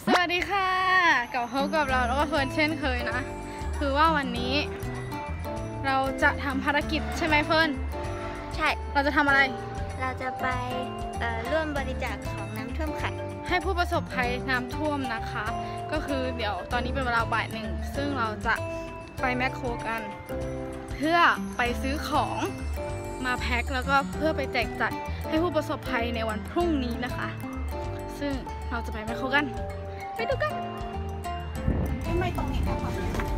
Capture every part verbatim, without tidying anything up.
สวัสดีค่ะกับพบกับเราแล้วก็เฟิร์นเช่นเคยนะคือว่าวันนี้เราจะทำภารกิจใช่ไหมเฟิร์นใช่เราจะทำอะไรเราจะไปร่วมบริจาคของน้ำท่วมขัดให้ผู้ประสบภัยน้ำท่วมนะคะก็คือเดี๋ยวตอนนี้เป็นเวลาบ่ายหนึ่งซึ่งเราจะไปแมคโครกันเพื่อไปซื้อของมาแพ็คแล้วก็เพื่อไปแจกจ่ายให้ผู้ประสบภัยในวันพรุ่งนี้นะคะซึ่งเราจะไปแมคโครกันไปดูกันไม่ตรงนี้ค่ะ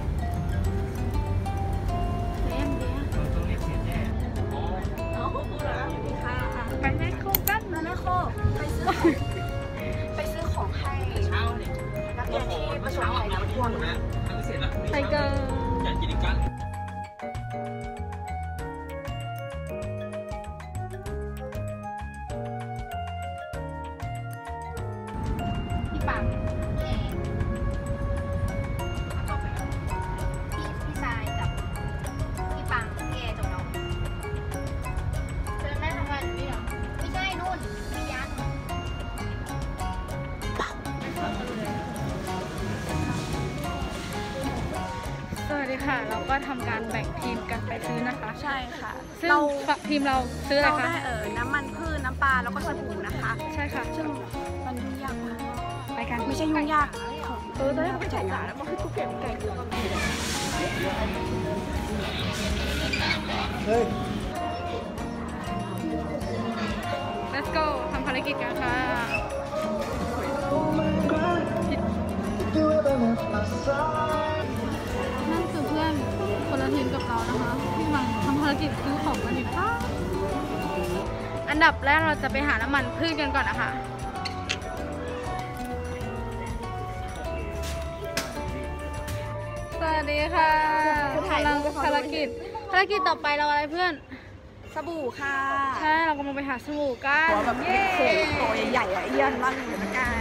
เลี้ยงเลี้ยงตรงนี้เสียแน่อ๋ออ๋อค่ะไปแมคโครกันนะแมคโครไปซื้อไปซื้อของให้นักเรียนที่ประสบภัยน้ำท่วมไปกันอยากกินกันพี่ปังพี่เอแล้วก็ไปพี่พี่ชายกับพี่ปังพี่เอจบแล้วเธอแม่ทำงานอยู่นี่เหรอไม่ใช่นู่นพี่ยันสวัสดีค่ะเราก็ทำการแบ่งทีมกันไปซื้อนะคะใช่ค่ะซึ่งทีมเราซื้ออะไรคะเราได้เออน้ำมันพืชน้ำปลาแล้วก็สบู่นะคะใช่ค่ะซึ่งมันยุ่งยากมากไปกันไม่ใช่ยุ่งยากของเออตอนนี้เราไปจ่ายงานแล้วมันคือกูเก็บไก่กูเฮ้ย let's go ทำภารกิจกันค่ะนั่นคือเพื่อนคนละทีมกับเรานะคะที่กำลังทำภารกิจซื้อของกันอยู่ค่ะอันดับแรกเราจะไปหาน้ำมันพืชกันก่อนนะคะสวัสดีค่ะกำลังภารกิจภารกิจต่อไปเราอะไรเพื่อนสบู่ค่ะใช่เรากำลังไปหาสบู่กันแบบเย้ตัวใหญ่ๆอ่ะเอี้ยนบ้างเหมือนกัน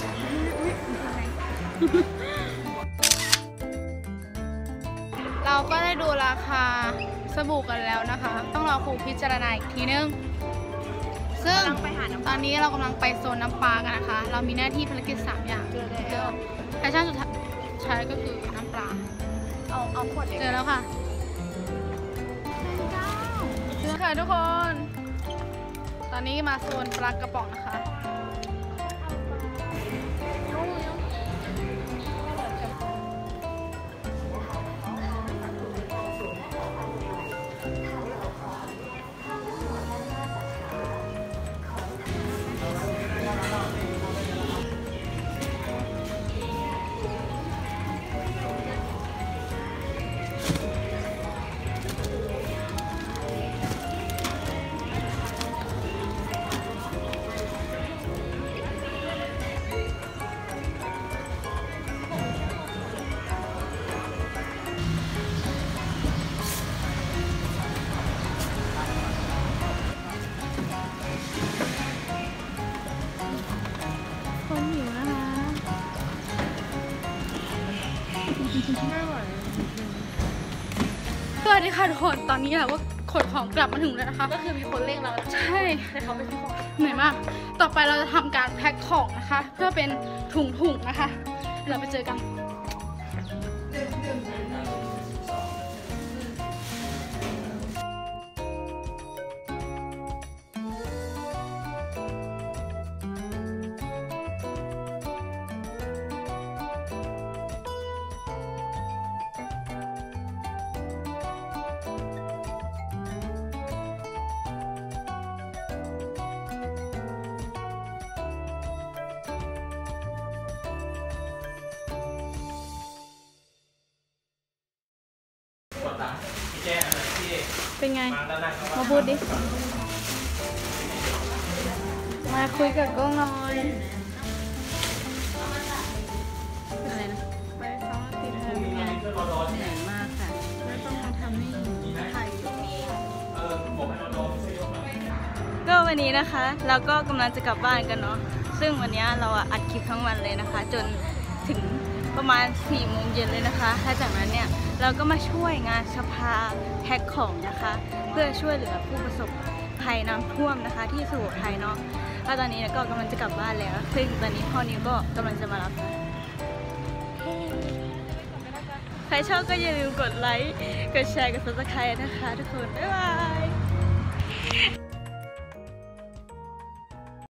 เราก็ได้ดูราคาสบู่กันแล้วนะคะต้องรอครูพิจารณาอีกทีนึงซึ่งตอนนี้เรากำลังไปโซนน้ำปลากันนะคะเรามีหน้าที่ภารกิจสามอย่างเจอแล้วแฟชั่นสุดท้ายก็คือน้ำปลาเอาเอาขวดเจอแล้วค่ะเจอค่ะทุกคนตอนนี้มาโซนปลากระป๋องนะคะสวัสดีค่ะทุกคนตอนนี้เราก็ขนของกลับมาถึงแล้วนะคะก็คือมีคนเร่งเราใช่ให้เขาไปซื้อของเหนื่อยมากต่อไปเราจะทำการแพ็คของนะคะเพื่อเป็นถุงๆนะคะเราไปเจอกันเป็นไงมาพูดดิมาคุยกับกล้องหน่อยอะไรนะไปซ้อมตีเธอเป็นไงเหนื่อยมากค่ะไม่ต้องมาทำให้ถ่ายรูปก็วันนี้นะคะเราก็กำลังจะกลับบ้านกันเนาะซึ่งวันนี้เราอัดคลิปทั้งวันเลยนะคะจนถึงประมาณสี่โมงเย็นเลยนะคะหลังจากนั้นเนี่ยเราก็มาช่วยงานสภาแพ็คของนะคะเพื่อช่วยเหลือผู้ประสบภัยน้ำท่วมนะคะที่สุโขทัยเนาะแล้วตอนนี้ก็กำลังจะกลับบ้านแล้ว ซึ่งตอนนี้พ่อนิวก็กำลังจะมารับนะใครชอบก็อย่าลืมกดไลค์ กดแชร์ กด ซับสไครบ์ นะคะทุกคน บ๊ายบาย